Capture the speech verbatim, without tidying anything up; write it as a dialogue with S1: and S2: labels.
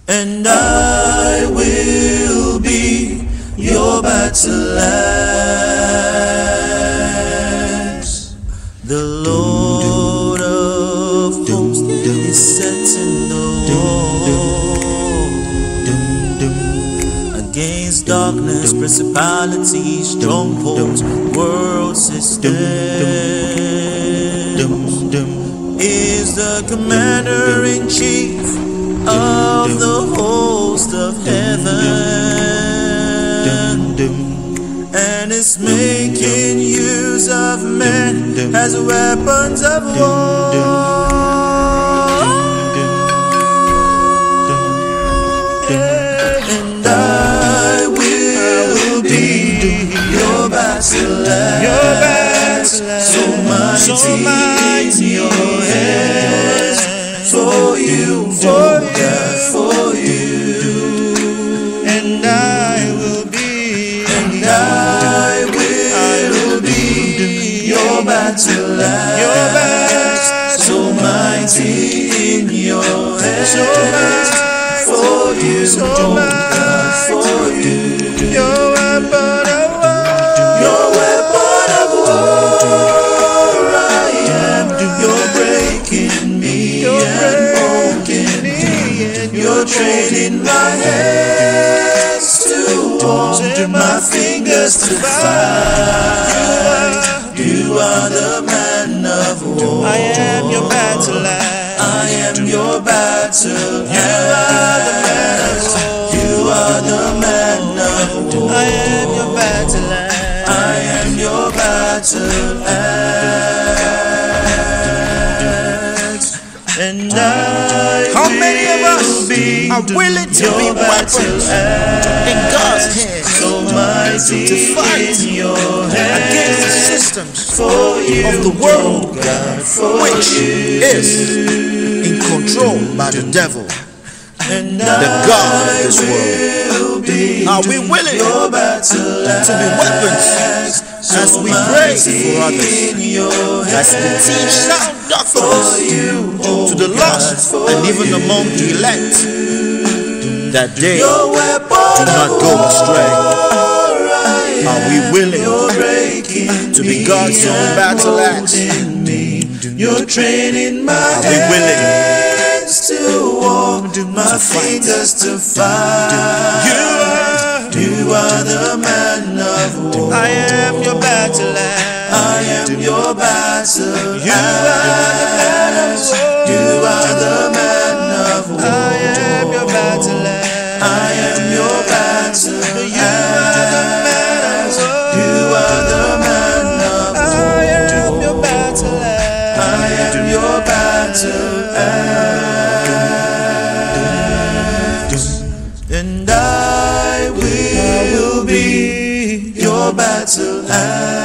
S1: and I will be your battle axe. The Lord of hosts is setting the wall against darkness, principalities, strongholds, world systems. Is the commander-in-chief of the host of heaven, and is making use of men as weapons of war. And I will be your battle axe, so mighty in your hands, for you, for God, for you. And I will be, and I will be your battle axe, so mighty in your hands, for you, for God, for you. Your weapon of war, your weapon of war, I am. You're breaking me and broken me. You're training my hands to war, my fingers to fight. You are the man of war.
S2: I am your battle axe.
S1: I am your battle axe. You are the man of war.
S2: I am your battle axe.
S1: I am your battle axe. And I
S2: How many of us
S1: be
S2: are willing to be weapons in God's hands
S1: so mighty
S2: to fight
S1: in your
S2: against the
S1: hands
S2: systems
S1: for you,
S2: of the world,
S1: God, for
S2: which
S1: you.
S2: is in control by the devil,
S1: And
S2: the God of this world?
S1: be
S2: Are we willing
S1: your battle
S2: to be weapons as we pray for others, as we teach sound doctrines to the lost and even among the elect, that they do not go astray? Are we willing to be God's own battle axe?
S1: You're training my
S2: Are we willing
S1: hands to walk, my fingers to fight? You are, you are the man of war.
S2: I am your battle axe.
S1: I am your battle
S2: You are the man of war.
S1: You are the man of war.
S2: I am your battle axe.
S1: I am your battle
S2: You are the man of war.
S1: You are the man of war.
S2: I am your battle axe.
S1: I am your battle axe. And I will be your battle axe.